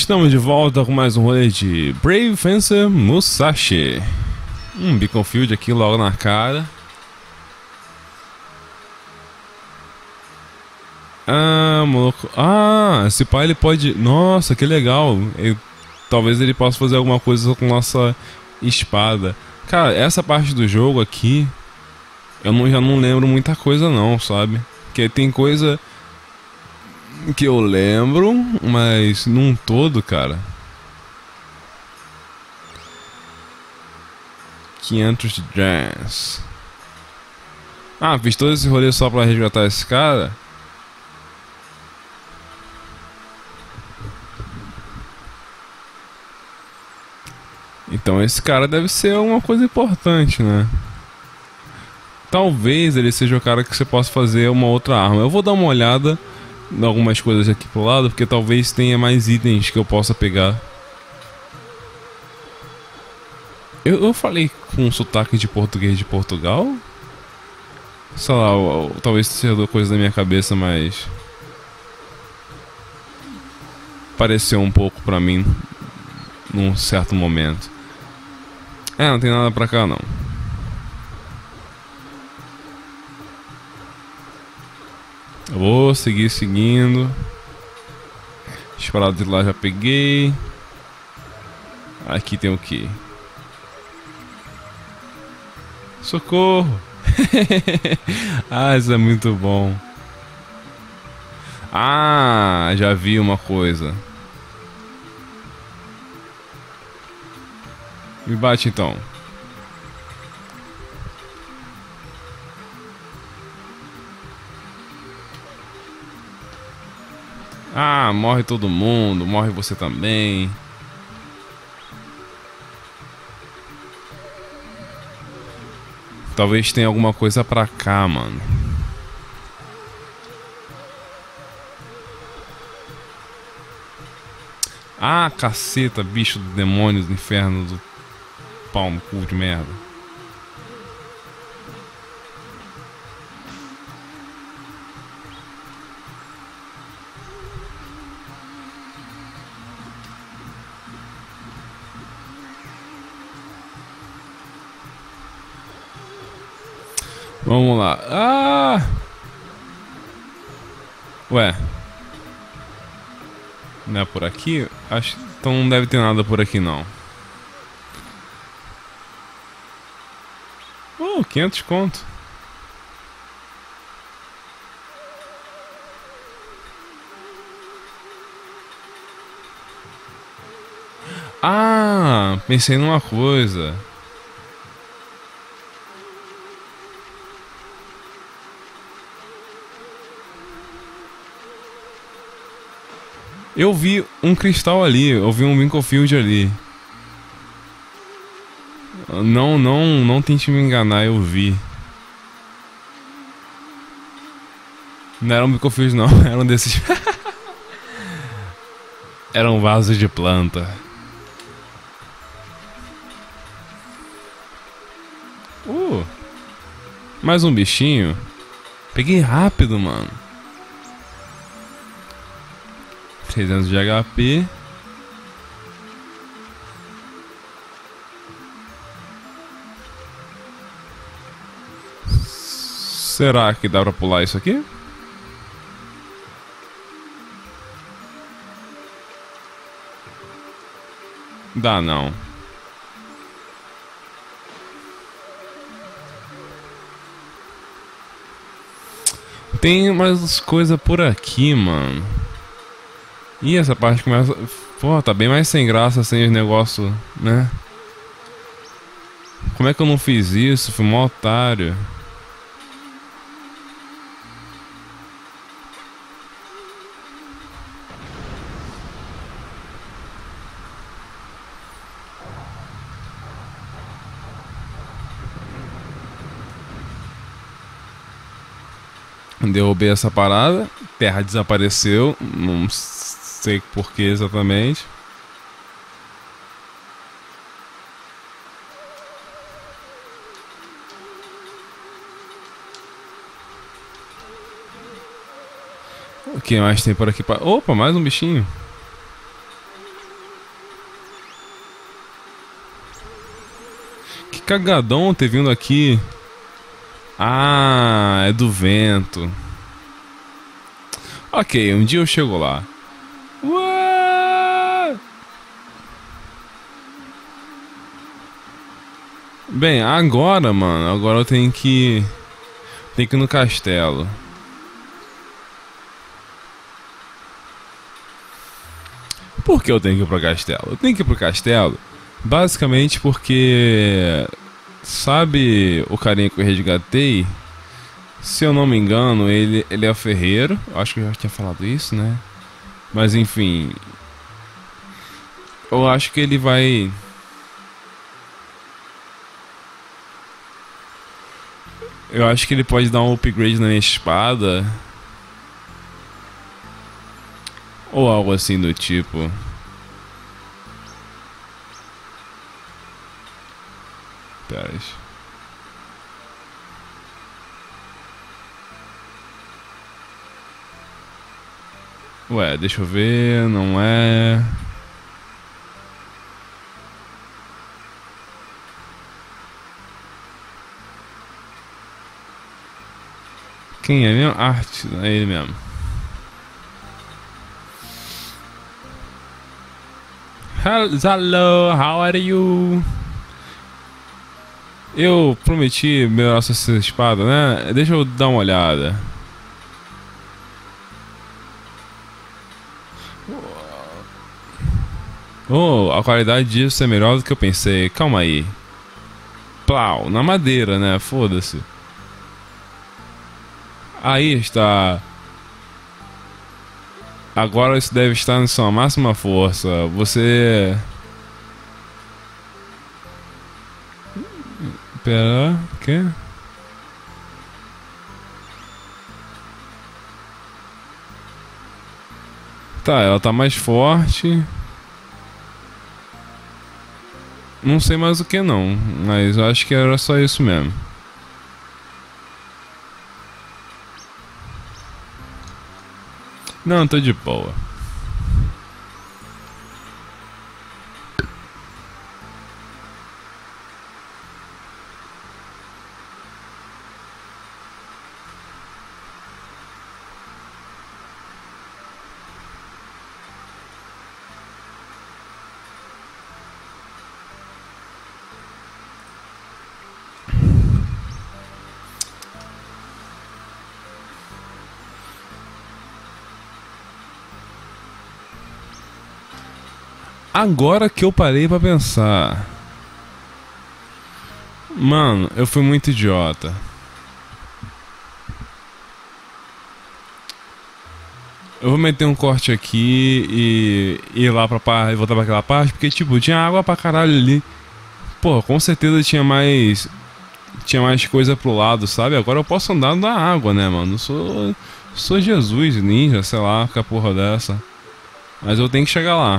Estamos de volta com mais um rolê de Brave Fencer Musashi. Beacon Field aqui logo na cara. Maluco. Esse pai ele pode... Nossa, que legal. Talvez ele possa fazer alguma coisa com nossa espada. Cara, essa parte do jogo aqui já não lembro muita coisa não, sabe? Porque tem coisa que eu lembro, mas num todo, cara. 500 de Jazz. Fiz todo esse rolê só pra resgatar esse cara? Então esse cara deve ser uma coisa importante, né? Talvez ele seja o cara que você possa fazer uma outra arma. Eu vou dar uma olhada em algumas coisas aqui pro lado, porque talvez tenha mais itens que eu possa pegar. Eu falei com um sotaque de português de Portugal? Sei lá, talvez seja coisa da minha cabeça, mas... pareceu um pouco pra mim num certo momento. Não tem nada pra cá não. Eu vou seguir seguindo. As paradas de lá já peguei. Aqui tem o que? Socorro! Isso é muito bom. Já vi uma coisa. Me bate então. Morre todo mundo, morre você também. Talvez tenha alguma coisa pra cá, mano. Caceta, bicho do demônio do inferno do pau no cu de merda. Vamos lá. Ué. Não é por aqui? Acho que então não deve ter nada por aqui não. 500 conto. Pensei numa coisa. Eu vi um cristal ali, eu vi um Beacon Field ali. Não tente me enganar, eu vi. Não era um Beacon Field não, era um desses... Era um vaso de planta. Mais um bichinho. Peguei rápido, mano. 300 de HP. Será que dá pra pular isso aqui? Dá não. Tem mais coisa por aqui, mano. Essa parte começa... tá bem mais sem graça sem os negócios, né? Como é que eu não fiz isso? Fui mó otário. Derrubei essa parada. Terra desapareceu. Não sei por que exatamente. O que mais tem por aqui? Opa, mais um bichinho. cagadão ter vindo aqui. Ah, é do vento. Ok, um dia eu chego lá. Ué! Bem, agora, mano, agora eu tenho que... Tenho que ir no castelo. Por que eu tenho que ir pro castelo? Eu tenho que ir pro castelo basicamente porque... Sabe o carinha que eu resgatei? Se eu não me engano, ele é ferreiro. Eu acho que eu já tinha falado isso, né? Mas enfim... Eu acho que ele vai... Eu acho que ele pode dar um upgrade na minha espada. Ou algo assim do tipo. Pera aí. Ué, deixa eu ver. Não é... Quem é mesmo? Arte, é ele mesmo. Hello, how are you? Eu prometi melhorar essa espada, né? Deixa eu dar uma olhada. Oh, a qualidade disso é melhor do que eu pensei. Calma aí. Plau, na madeira, né? Foda-se. Aí está. Agora isso deve estar em sua máxima força. Você... Pera... Quê? Tá, ela tá mais forte. Não sei mais o que não, mas eu acho que era só isso mesmo. Não, tô de boa. Agora que eu parei pra pensar. Mano, eu fui muito idiota. Eu vou meter um corte aqui e ir lá pra parte e voltar pra aquela parte, porque tipo, tinha água pra caralho ali. Pô, com certeza tinha mais. Tinha mais coisa pro lado, sabe? Agora eu posso andar na água, né, mano? Eu sou Jesus, ninja, sei lá, que a porra dessa. Mas eu tenho que chegar lá.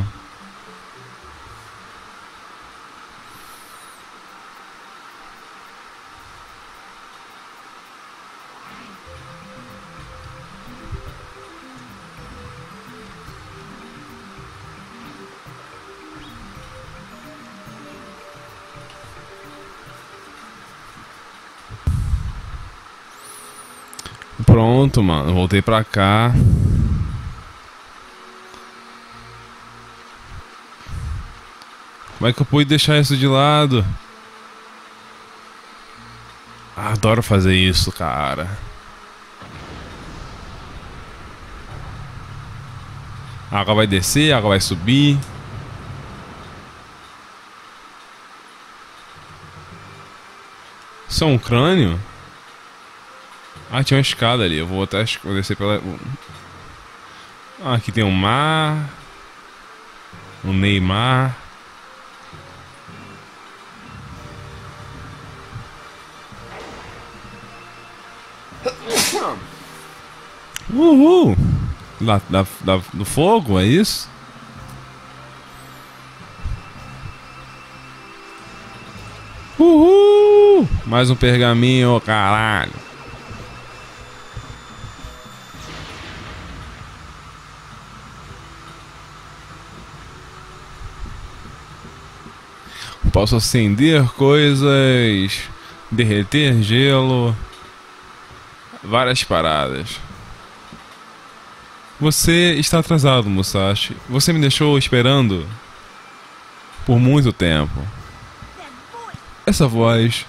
Pronto, mano. Voltei pra cá. Como é que eu pude deixar isso de lado? Adoro fazer isso, cara. A água vai descer, a água vai subir. Isso é um crânio? Ah, tinha uma escada ali. Eu vou até vou descer pela... Ah, aqui tem um mar. Um Neymar. Uhul! Do fogo, é isso? Uhul! Mais um pergaminho, caralho. posso acender coisas, derreter gelo, várias paradas. Você está atrasado, Musashi. Você me deixou esperando por muito tempo. Essa voz...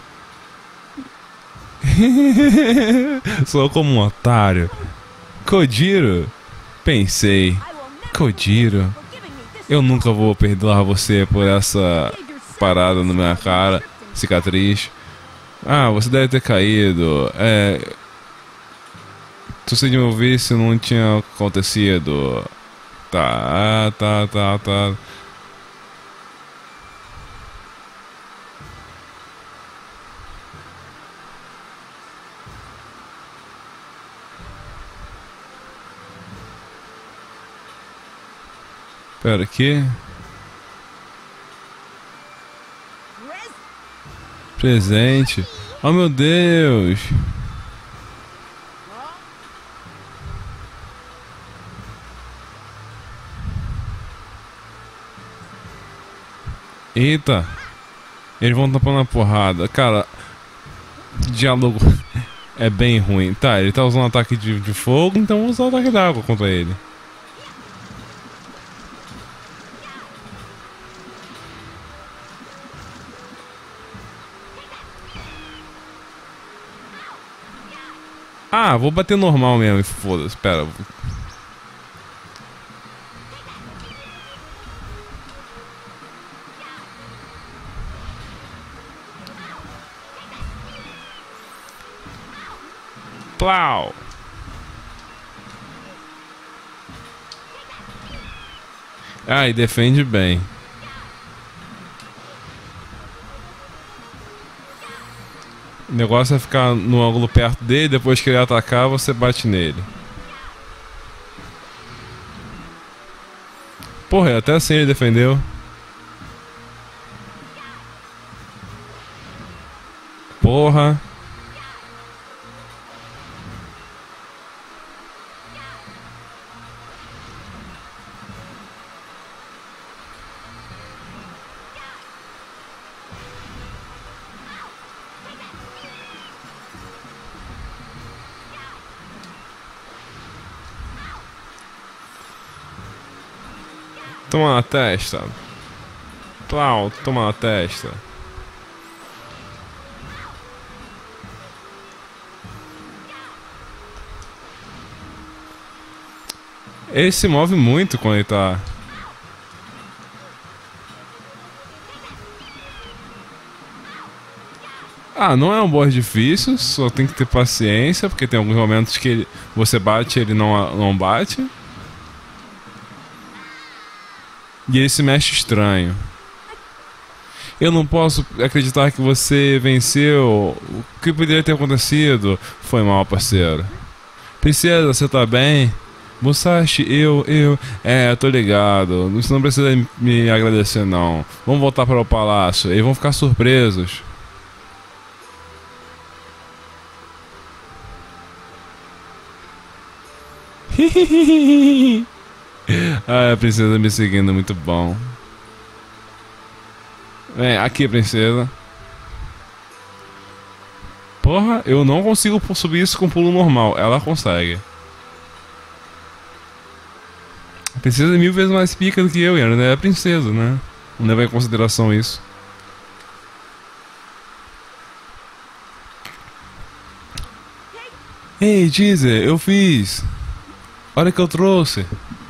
Sou como um otário. Kojiro. Pensei. Kojiro. Eu nunca vou perdoar você por essa parada na minha cara. Cicatriz. Ah, você deve ter caído. Se você me ouvisse, não tinha acontecido. Tá. Pera, aqui. Presente. Oh, meu Deus. Eita. Eles vão tampando a porrada. Cara, diálogo é bem ruim. Tá, ele tá usando ataque de fogo, então vou usar o ataque d'água contra ele. Ah, vou bater normal mesmo, foda-se, pera. Plau! Ah, e defende bem. O negócio é ficar no ângulo perto dele, depois que ele atacar, você bate nele. Porra, até assim ele defendeu. Porra. Toma na testa. Plau, toma na testa. Ele se move muito quando ele tá... Ah, não é um boss difícil, só tem que ter paciência, porque tem alguns momentos que você bate e ele não bate. E ele se mexe estranho. Eu não posso acreditar que você venceu. O que poderia ter acontecido? Foi mal, parceiro. Princesa, você tá bem? Musashi, eu... tô ligado. Você não precisa me agradecer, não. Vamos voltar para o palácio. Eles vão ficar surpresos. Ah, a princesa me seguindo, muito bom. Aqui, princesa. Porra, eu não consigo subir isso com pulo normal. Ela consegue. A princesa é 1000 vezes mais pica do que eu, e ela é a princesa, né? Não leva em consideração isso. Ei, Deezer, eu fiz. Olha o que eu trouxe.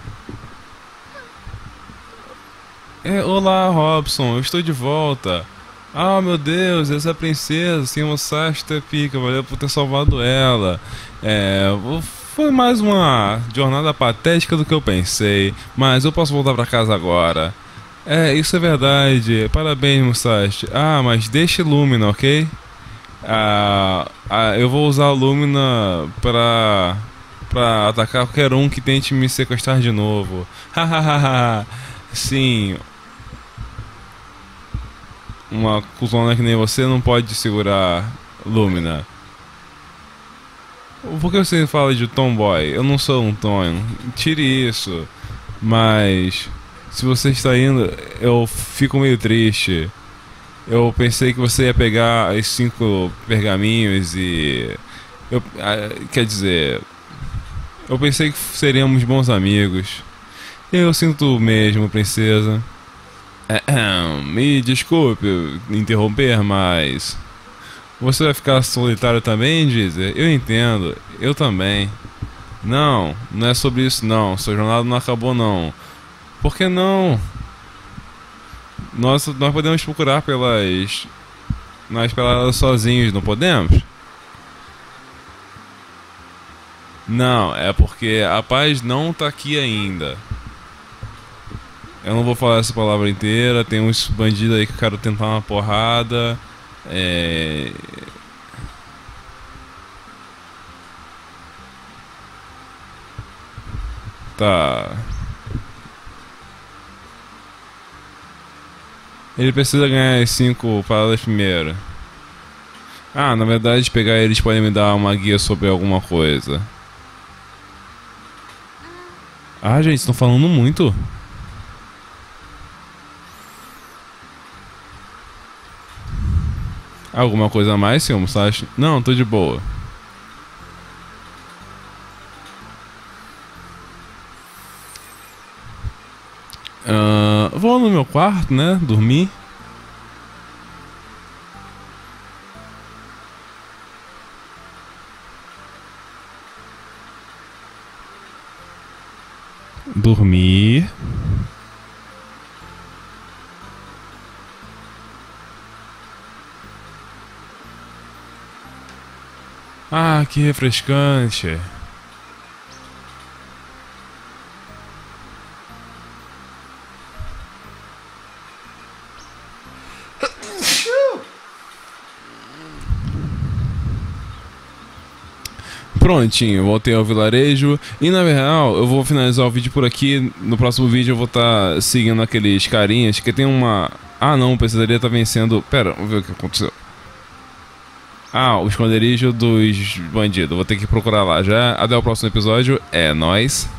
Olá, Robson, eu estou de volta. Ah, meu Deus, essa princesa, assim, Musashi pica, valeu por ter salvado ela. Foi mais uma jornada patética do que eu pensei, mas eu posso voltar pra casa agora. Isso é verdade. Parabéns, Musashi. Ah, mas deixe Lumina, ok? Eu vou usar a Lumina pra atacar qualquer um que tente me sequestrar de novo. Hahaha. Sim. Uma cuzona que nem você não pode segurar Lumina. Por que você fala de tomboy? Eu não sou um Tonho. Tire isso. Mas se você está indo, eu fico meio triste. Eu pensei que você ia pegar os 5 pergaminhos e. Quer dizer. Eu pensei que seríamos bons amigos. Eu sinto mesmo, princesa. Me desculpe interromper, mas. Você vai ficar solitário também, Deezer? Eu entendo, eu também. Não, não é sobre isso não. Sua jornada não acabou não. Por que não? Nós podemos procurar pelas sozinhos, não podemos? Não, é porque a paz não tá aqui ainda. Eu não vou falar essa palavra inteira. Tem uns bandidos aí que eu quero tentar uma porrada. É... Tá. Ele precisa ganhar as 5 paradas primeiro. Ah, na verdade, pegar eles podem me dar uma guia sobre alguma coisa. Ah, gente, estão falando muito. Alguma coisa a mais, senhor Musashi? Não, tô de boa. Vou no meu quarto, né? Dormir. Dormir. Ah, que refrescante. Prontinho, voltei ao vilarejo. E na real, eu vou finalizar o vídeo por aqui. No próximo vídeo eu vou estar seguindo aqueles carinhas que tem uma... Ah não, precisaria estar vencendo... Pera, vamos ver o que aconteceu. Ah, o esconderijo dos bandidos. Vou ter que procurar lá já. Até o próximo episódio. É nóis.